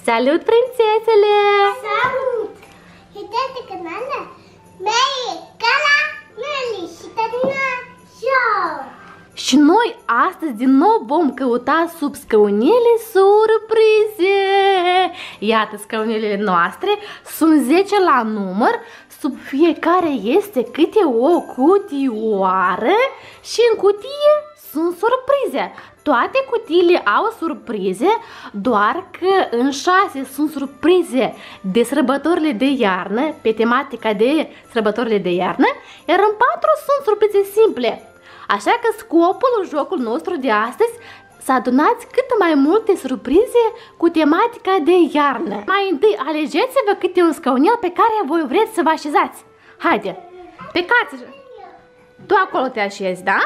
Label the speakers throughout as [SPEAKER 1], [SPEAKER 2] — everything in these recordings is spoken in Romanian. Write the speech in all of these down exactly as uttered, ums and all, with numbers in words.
[SPEAKER 1] Salut, prințesele!
[SPEAKER 2] Salut! Uitați canalul meu, Cala Meli și Tătina Show!
[SPEAKER 1] Și noi astăzi din nou vom căuta sub scăunele surprize. Iată scăunelele noastre, sunt zece la număr, sub fiecare este câte o cutioară și în cutie sunt surprize. Toate cutiile au surprize, doar că în șase sunt surprize de sărbătorile de iarnă, pe tematica de sărbătorile de iarnă, iar în patru sunt surprize simple. Așa că scopul jocul nostru de astăzi să adunați cât mai multe surprize cu tematica de iarnă. Mai întâi alegeți-vă câte un scaunel pe care voi vreți să vă așezați. Haide, plecați! Tu acolo te așezi, da?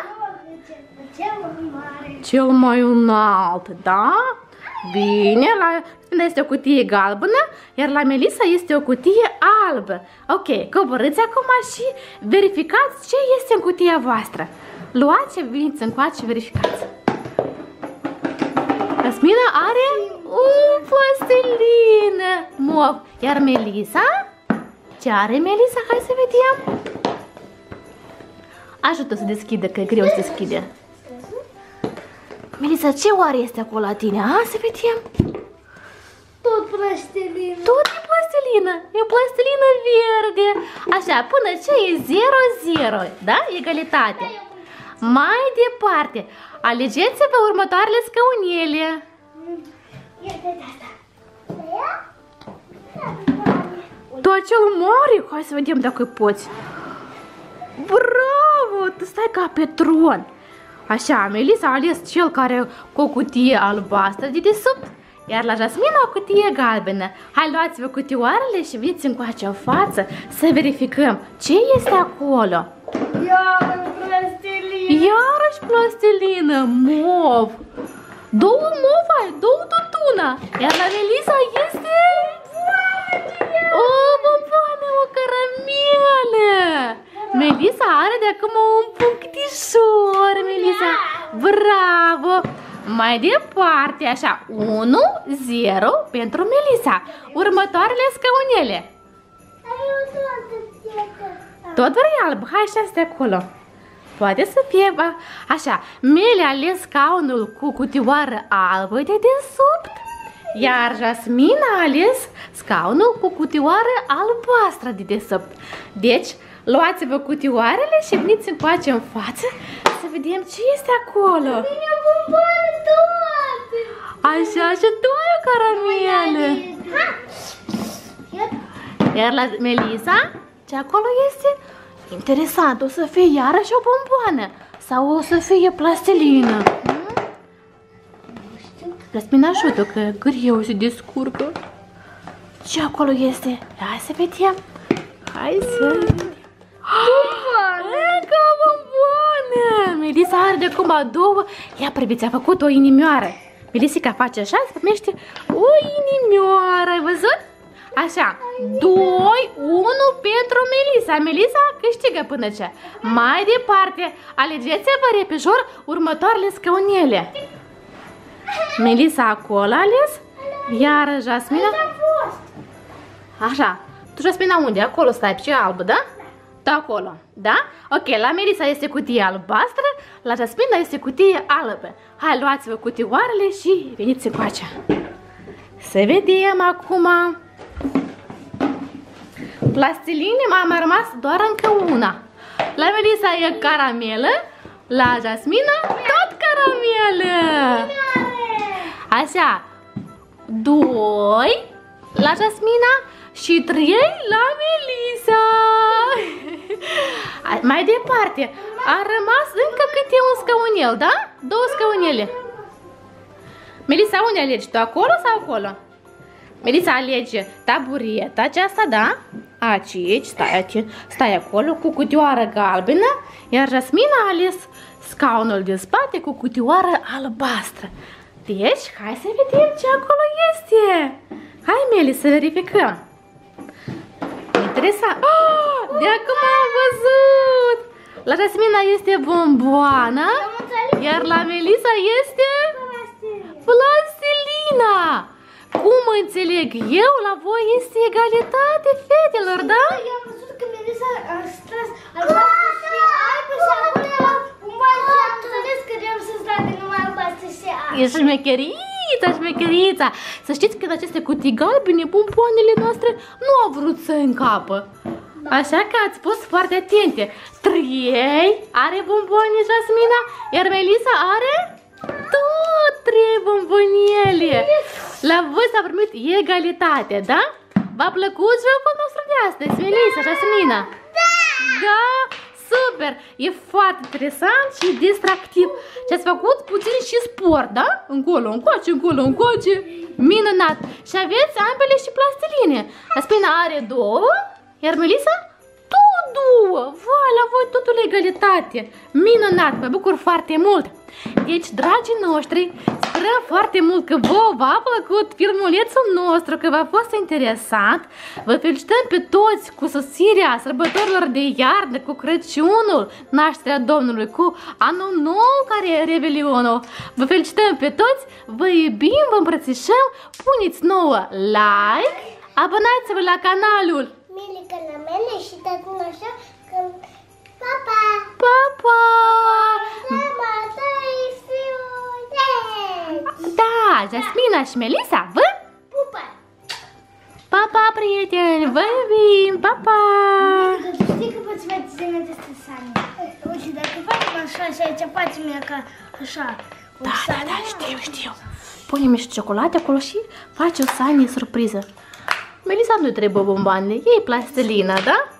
[SPEAKER 1] Cel mai înalt, da? Bine, la tine este o cutie galbenă, iar la Melissa este o cutie albă. Ok, coborâți acum și verificați ce este în cutia voastră. Luați, veniți încoace și verificați. Jasmina are un plastilină mov. Iar Melissa? Ce are Melissa? Hai să vedem. Ajută să deschidă, că e greu să deschide. Melissa, ce oare este acolo la tine? A, să vedem.
[SPEAKER 2] Tot plastilină.
[SPEAKER 1] Tot e plastilină. E plastilină verde. Așa, până ce e zero zero, da? Egalitate. Mai departe, alegeți-vă următoarele scăunele. Tu acel mare? Hai să vedem dacă poți. Bravo! Tu stai ca pe tron. Așa, Melissa a ales cel care cu o cutie albastră de desubt, iar la Jasmina o cutie galbenă. Hai, luați-vă cutioarele și veniți încoace în față să verificăm ce este acolo.
[SPEAKER 2] Iarăși plastilină.
[SPEAKER 1] Iarăși plastilină, mov. Două mov ai, două tutuna. Iar la Melissa este... O bomboană, o caramelă. Melissa are de acum un punctișor, Melissa. Bravo. Mai departe, așa, unu zero pentru Melissa. Următoarele scăunele. Tot vrei alb? Hai, așa-ți acolo. Poate să fie, bă. Așa, Mele a ales scaunul cu cutioară albă de desubt, iar Jasmina a ales scaunul cu cutioară albastră de desubt. Deci, luați-vă cutioarele și veniți încoace în față să vedem ce este acolo.
[SPEAKER 2] Bine, bomboane toate.
[SPEAKER 1] Așa, și tu ai o caramelă. Iar la Melissa, ce acolo este? Interesant, o să fie iarăși o bomboană sau o să fie plastilină? Jasmina, ajută că greu se descurcă. Ce acolo este? Hai să vedem. Hai să vedem. Încă o bomboană! Melissa are de acum două. Ia priviți, a făcut o inimioară. Melissa face așa, se primește o inimioară, ai văzut? Așa, doi unu pentru Melissa. Melissa câștigă până ce. Mai departe, alegeți-vă repejor următoarele scăunele. Melissa acolo a ales, iar Jasmina... Așa, tu Jasmina unde? Acolo stai, pe ce albă, da? Tu acolo, da? Ok, la Melissa este cutie albastră, la Jasmina este cutie albă. Hai, luați-vă cutioarele și veniți încoace. Să vedem acum... Plastiline m-a mai rămas doar încă una. La Melissa e caramelă, la Jasmina tot caramelă. Așa, doi la Jasmina și trei la Melissa. Mai departe, a rămas încă câte un scăunel, da? Două scăunele. Melissa, unde alegi? Tu acolo sau acolo? Melissa alege tabureta aceasta, da? Aici, stai, aici, stai acolo cu cutioară galbenă, iar Jasmina a ales scaunul de spate cu cutioară albastră. Deci, hai să vedem ce acolo este. Hai, Meli, să verificăm. Interesant. Oh, de acum am văzut. La Jasmina este bomboana, iar la Melissa este plastilina. cum înțeleg eu, la voi este egalitate, fetelor, da?
[SPEAKER 2] Eu am văzut că Melissa a stras albastru și albă și acolo era un bani și am înțeles că eu să trage numai albastru și albă.
[SPEAKER 1] E șmecherița, șmecherița. Să știți că în aceste cutii galbene, bomboanele noastre nu au vrut să încapă. Așa că ați fost foarte atente. Trei are bomboane Jasmina, iar Melissa are tot trei bomboniele. La voi s-a primit egalitate, da? V-a plăcut jocul nostru de astăzi, Melissa, Jasmina?
[SPEAKER 2] Da!
[SPEAKER 1] Da? Super! E foarte interesant și distractiv. Și ați făcut puțin și sport, da? Încolo, încoace, încolo, încoace. Minunat! Și aveți ambele și plastiline. Jasmina are două, iar Melissa tot două. Vai, la voi totul egalitate. Minunat, mă bucur foarte mult. Deci, dragii noștri, sperăm foarte mult că vouă v-a plăcut filmulețul nostru, că v-a fost interesant. Vă felicităm pe toți cu sosirea sărbătorilor de iarnă, cu Crăciunul, nașterea Domnului, cu anul nou care e Revelionul. Vă felicităm pe toți, vă iubim, vă îmbrățișăm, puneți nouă like, abonați-vă la canalul
[SPEAKER 2] Milica la mine și tatăl așa că... Pa, pa!
[SPEAKER 1] Pa, pa!
[SPEAKER 2] Mama, dai fiuleți!
[SPEAKER 1] Da, Jasmina și Melissa vă
[SPEAKER 2] Pupă!
[SPEAKER 1] pa, pa, prieteni, vă iubim, pa, pa!
[SPEAKER 2] Milica, tu știi că poți face zile de stresare? Uite, dacă facem așa și aici facem ea ca așa o
[SPEAKER 1] Da, da,
[SPEAKER 2] sanie.
[SPEAKER 1] da, știu, știu. Punem și ciocolate acolo și faci o sanie surpriză. Melissa nu trebuie bomboane, e plastilina, da?